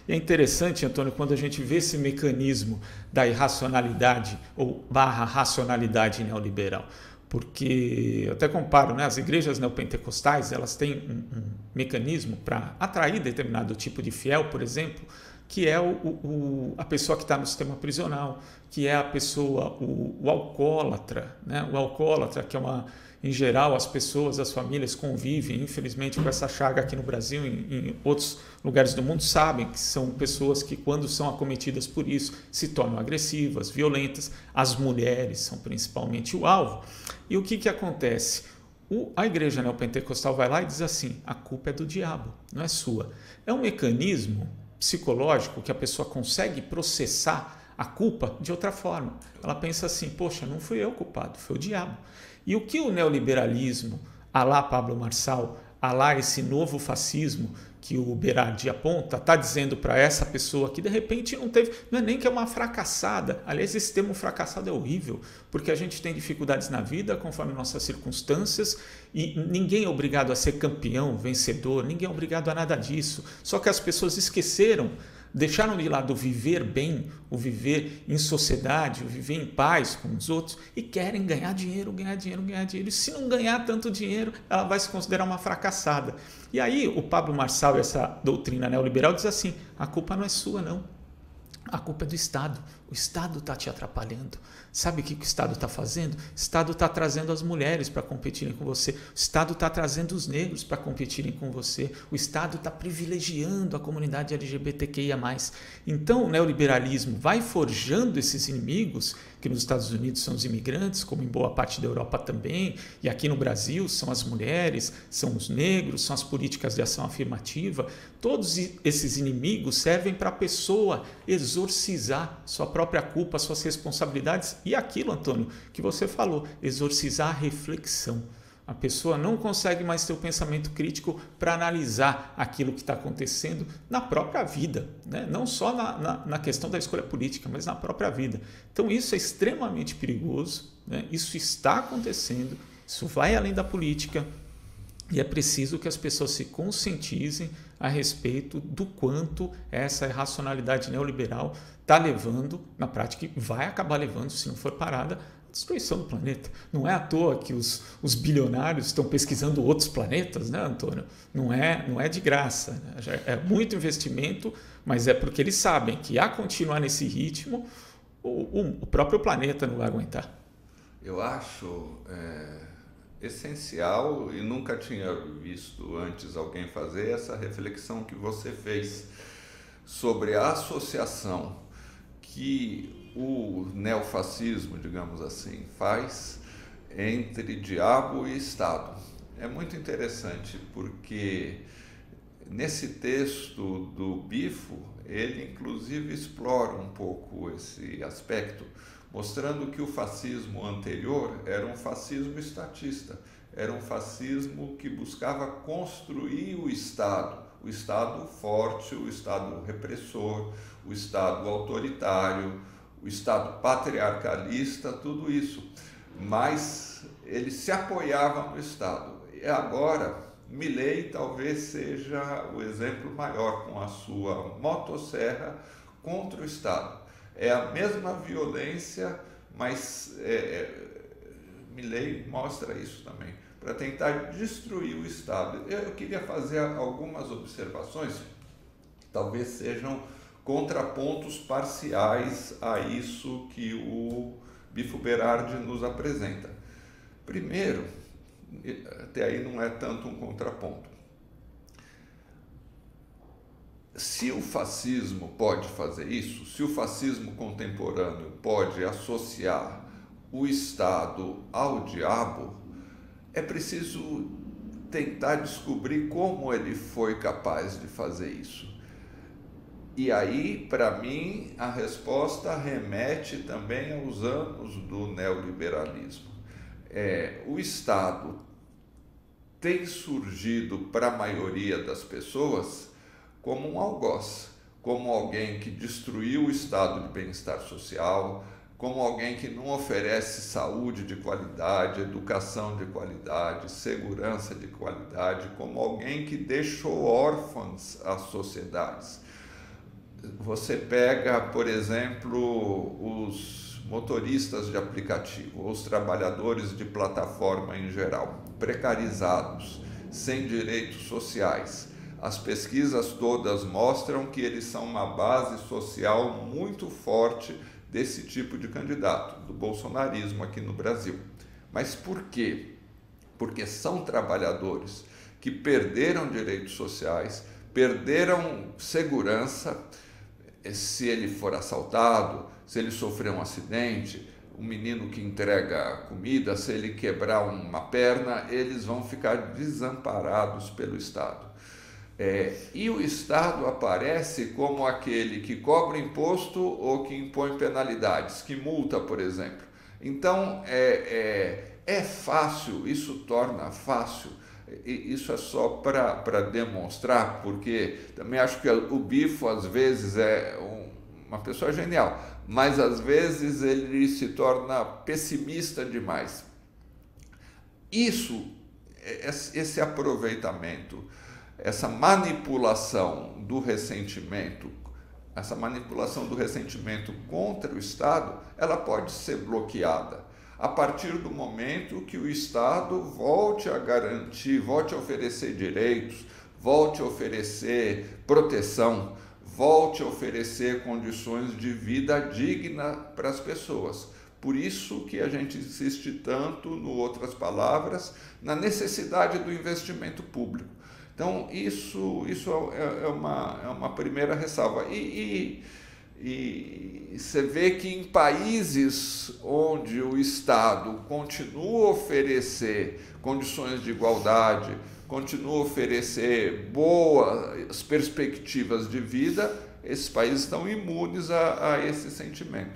E é interessante, Antônio, quando a gente vê esse mecanismo da irracionalidade ou barra racionalidade neoliberal. Porque eu até comparo, né, as igrejas neopentecostais, elas têm um mecanismo para atrair determinado tipo de fiel, por exemplo, que é a pessoa que está no sistema prisional, que é a pessoa, o alcoólatra, né? O alcoólatra, que é em geral, as pessoas, as famílias convivem, infelizmente, com essa chaga aqui no Brasil, em outros lugares do mundo, sabem que são pessoas que, quando são acometidas por isso, se tornam agressivas, violentas. As mulheres são principalmente o alvo. E o que acontece? A igreja neopentecostal vai lá e diz assim: a culpa é do diabo, não é sua. É um mecanismo psicológico que a pessoa consegue processar a culpa de outra forma. Ela pensa assim: poxa, não fui eu culpado, foi o diabo. E o que o neoliberalismo, à la Pablo Marçal, à la esse novo fascismo que o Berardi aponta, está dizendo para essa pessoa que de repente não teve, não é nem que é uma fracassada. Aliás, esse termo fracassado é horrível, porque a gente tem dificuldades na vida conforme nossas circunstâncias e ninguém é obrigado a ser campeão, vencedor, ninguém é obrigado a nada disso. Só que as pessoas esqueceram, deixaram de lado o viver bem, o viver em sociedade, o viver em paz com os outros e querem ganhar dinheiro, ganhar dinheiro, ganhar dinheiro. E se não ganhar tanto dinheiro, ela vai se considerar uma fracassada. E aí o Pablo Marçal e essa doutrina neoliberal diz assim: a culpa não é sua, não. A culpa é do Estado. O Estado está te atrapalhando. Sabe o que o Estado está fazendo? O Estado está trazendo as mulheres para competirem com você. O Estado está trazendo os negros para competirem com você. O Estado está privilegiando a comunidade LGBTQIA+. Então o neoliberalismo vai forjando esses inimigos, que nos Estados Unidos são os imigrantes, como em boa parte da Europa também, e aqui no Brasil são as mulheres, são os negros, são as políticas de ação afirmativa. Todos esses inimigos servem para a pessoa exorcizar sua própria culpa, suas responsabilidades e aquilo, Antônio, que você falou, exorcizar a reflexão. A pessoa não consegue mais ter o pensamento crítico para analisar aquilo que está acontecendo na própria vida, né? Não só na questão da escolha política, mas na própria vida. Então isso é extremamente perigoso, né? Isso está acontecendo, isso vai além da política e é preciso que as pessoas se conscientizem a respeito do quanto essa irracionalidade neoliberal está levando, na prática, e vai acabar levando, se não for parada, destruição do planeta. Não é à toa que os bilionários estão pesquisando outros planetas, né, Antônio? Não é de graça, né? É muito investimento, mas é porque eles sabem que, a continuar nesse ritmo, o próprio planeta não vai aguentar. Eu acho essencial, e nunca tinha visto antes alguém fazer essa reflexão que você fez sobre a associação que o neofascismo, digamos assim, faz entre diabo e Estado. É muito interessante porque nesse texto do Bifo, ele inclusive explora um pouco esse aspecto, mostrando que o fascismo anterior era um fascismo estatista, era um fascismo que buscava construir o Estado forte, o Estado repressor, o Estado autoritário, o Estado patriarcalista, tudo isso. Mas ele se apoiava no Estado. E agora, Milei talvez seja o exemplo maior, com a sua motosserra contra o Estado. É a mesma violência, mas Milei mostra isso também, para tentar destruir o Estado. Eu queria fazer algumas observações, talvez sejam contrapontos parciais a isso que o Bifo Berardi nos apresenta. Primeiro, até aí não é tanto um contraponto. Se o fascismo pode fazer isso, se o fascismo contemporâneo pode associar o Estado ao diabo, é preciso tentar descobrir como ele foi capaz de fazer isso. E aí, para mim, a resposta remete também aos anos do neoliberalismo. O Estado tem surgido para a maioria das pessoas como um algoz, como alguém que destruiu o estado de bem-estar social, como alguém que não oferece saúde de qualidade, educação de qualidade, segurança de qualidade, como alguém que deixou órfãs as sociedades. você pega, por exemplo, os motoristas de aplicativo, os trabalhadores de plataforma em geral, precarizados, sem direitos sociais. As pesquisas todas mostram que eles são uma base social muito forte desse tipo de candidato, do bolsonarismo aqui no Brasil. Mas por quê? Porque são trabalhadores que perderam direitos sociais, perderam segurança. Se ele for assaltado, se ele sofrer um acidente, o menino que entrega comida, se ele quebrar uma perna, eles vão ficar desamparados pelo Estado. E o Estado aparece como aquele que cobra imposto ou que impõe penalidades, que multa, por exemplo. Então, é fácil, isso torna fácil. Isso é só para demonstrar, porque também acho que o Bifo às vezes é uma pessoa genial, mas às vezes ele se torna pessimista demais. Esse aproveitamento, essa manipulação do ressentimento contra o Estado, ela pode ser bloqueada a partir do momento que o Estado volte a garantir, volte a oferecer direitos, volte a oferecer proteção, volte a oferecer condições de vida digna para as pessoas. Por isso que a gente insiste tanto, no outras palavras, na necessidade do investimento público. Então, isso é uma primeira ressalva. E você vê que em países onde o Estado continua a oferecer condições de igualdade, continua a oferecer boas perspectivas de vida, esses países estão imunes a esse sentimento.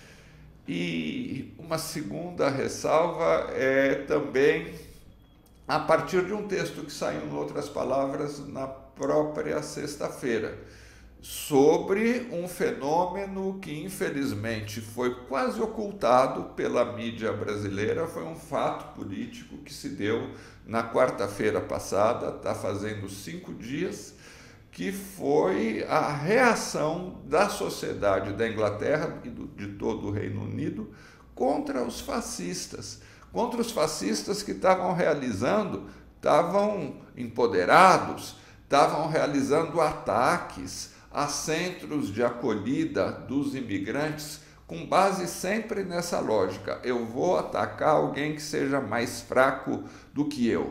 E uma segunda ressalva é também a partir de um texto que saiu, em outras palavras, na própria sexta-feira, sobre um fenômeno que infelizmente foi quase ocultado pela mídia brasileira. Foi um fato político que se deu na quarta-feira passada, está fazendo 5 dias, que foi a reação da sociedade da Inglaterra e de todo o Reino Unido contra os fascistas que estavam empoderados, estavam realizando ataques a centros de acolhida dos imigrantes, com base sempre nessa lógica: eu vou atacar alguém que seja mais fraco do que eu.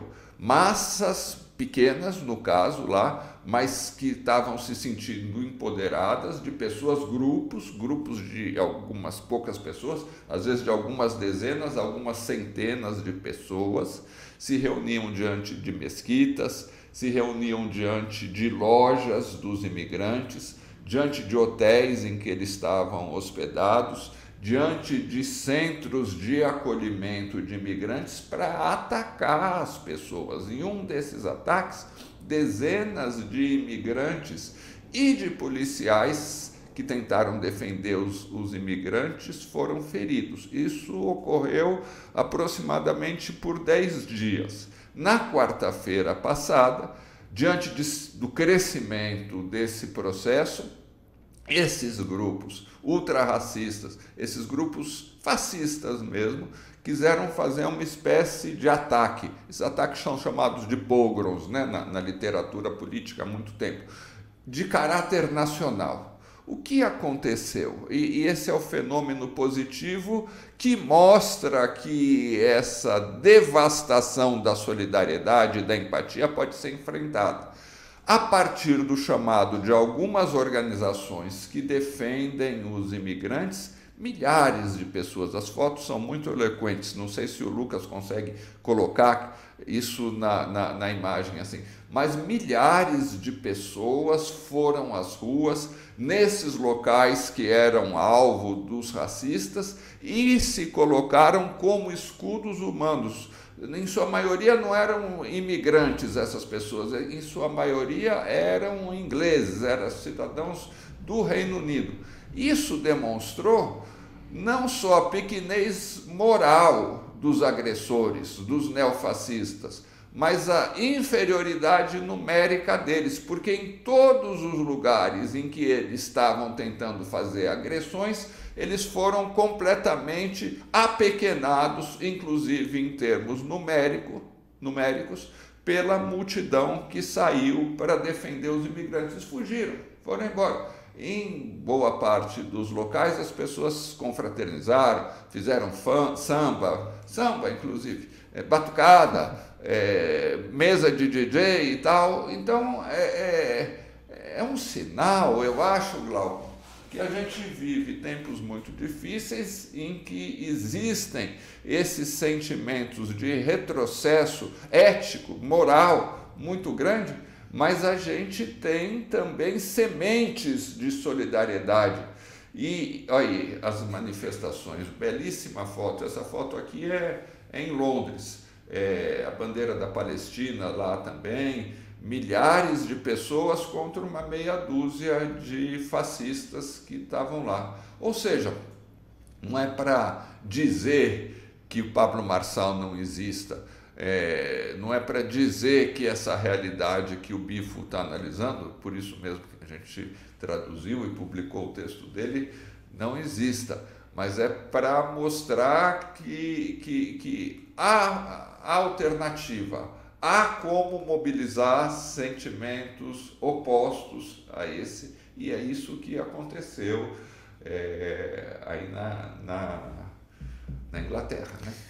Massas pequenas, no caso lá, mas que estavam se sentindo empoderadas, de pessoas, grupos de algumas poucas pessoas, às vezes de algumas dezenas, algumas centenas de pessoas, se reuniam diante de mesquitas, se reuniam diante de lojas dos imigrantes, diante de hotéis em que eles estavam hospedados, diante de centros de acolhimento de imigrantes, para atacar as pessoas. Em um desses ataques, dezenas de imigrantes e de policiais que tentaram defender os imigrantes foram feridos. Isso ocorreu aproximadamente por 10 dias. Na quarta-feira passada, diante do crescimento desse processo, esses grupos ultrarracistas, esses grupos fascistas mesmo, quiseram fazer uma espécie de ataque. Esses ataques são chamados de pogroms, né, na literatura política há muito tempo, de caráter nacional. O que aconteceu? E esse é o fenômeno positivo que mostra que essa devastação da solidariedade e da empatia pode ser enfrentada a partir do chamado de algumas organizações que defendem os imigrantes. Milhares de pessoas, as fotos são muito eloquentes, não sei se o Lucas consegue colocar isso na imagem assim, mas milhares de pessoas foram às ruas nesses locais que eram alvo dos racistas e se colocaram como escudos humanos. Em sua maioria não eram imigrantes essas pessoas, em sua maioria eram ingleses, eram cidadãos do Reino Unido. Isso demonstrou não só a pequenez moral dos agressores, dos neofascistas, mas a inferioridade numérica deles, porque em todos os lugares em que eles estavam tentando fazer agressões, eles foram completamente apequenados, inclusive em termos numéricos, pela multidão que saiu para defender os imigrantes. Eles fugiram, foram embora. Em boa parte dos locais as pessoas confraternizaram, fizeram samba inclusive, batucada, mesa de DJ e tal. Então é um sinal, eu acho, Glauco, que a gente vive tempos muito difíceis em que existem esses sentimentos de retrocesso ético, moral muito grande, mas a gente tem também sementes de solidariedade. E aí, as manifestações, belíssima foto, essa foto aqui é em Londres, a bandeira da Palestina lá também, milhares de pessoas contra uma meia dúzia de fascistas que estavam lá. Ou seja, não é para dizer que o Pablo Marçal não exista, não é para dizer que essa realidade que o Bifo está analisando, por isso mesmo que a gente traduziu e publicou o texto dele, não exista, mas é para mostrar que há alternativa, há como mobilizar sentimentos opostos a esse, e é isso que aconteceu aí na Inglaterra, né?